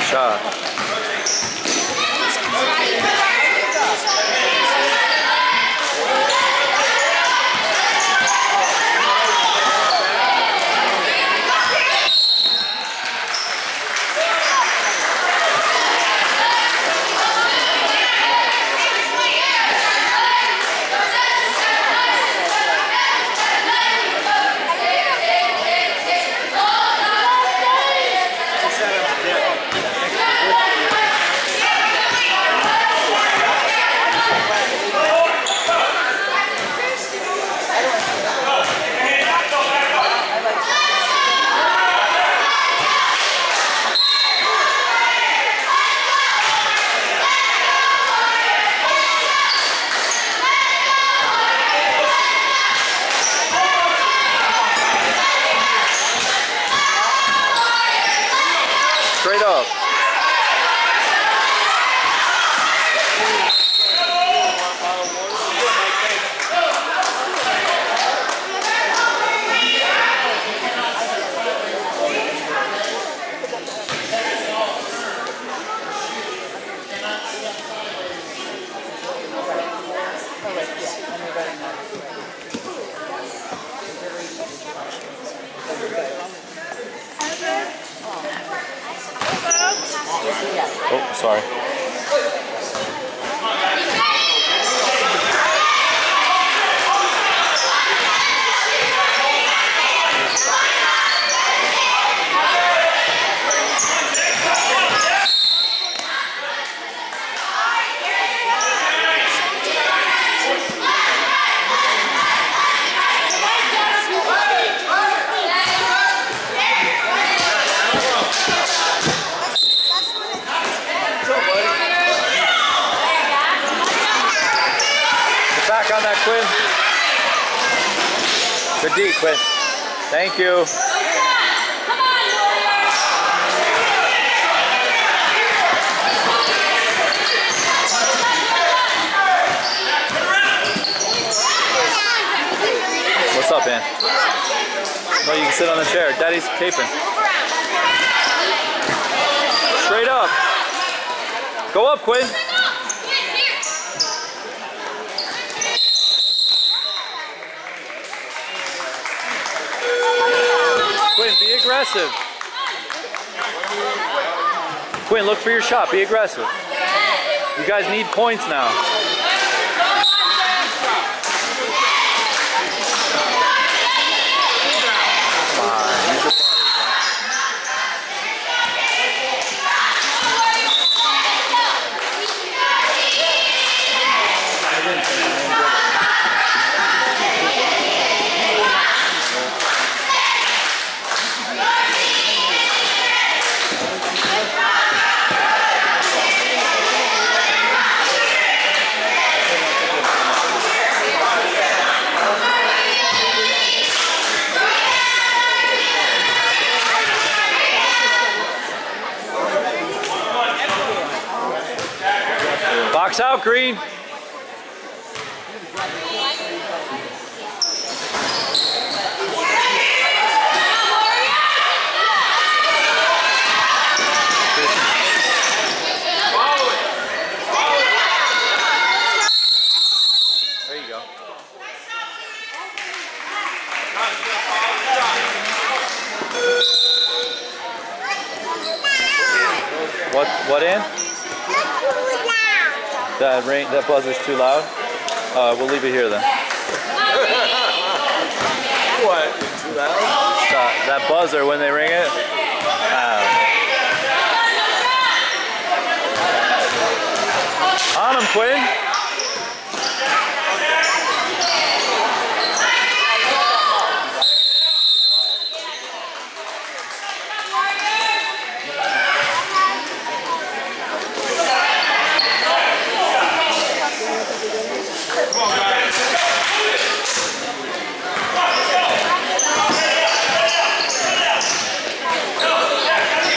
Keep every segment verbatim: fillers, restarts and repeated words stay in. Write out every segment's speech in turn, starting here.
shot. Straight up. Oh, sorry. Back on that, Quinn. Good D, Quinn. Thank you. What's up, man? No, you can sit on the chair. Daddy's caping. Straight up. Go up, Quinn. Quinn, be aggressive. Quinn, look for your shot. Be aggressive. You guys need points now. Box out, Green. There you go. What, what in? That rain, that buzzer's too loud? Uh, we'll leave it here then. What? Too loud? Uh, that buzzer when they ring it? Uh, on him, Quinn!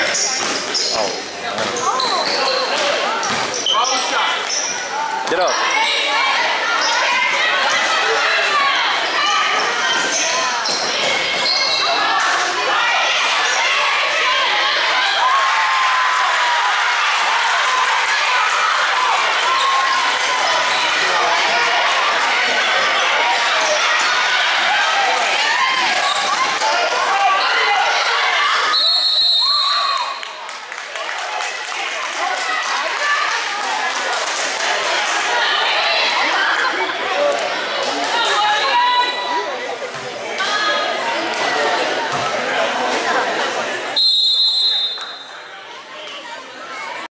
Get up.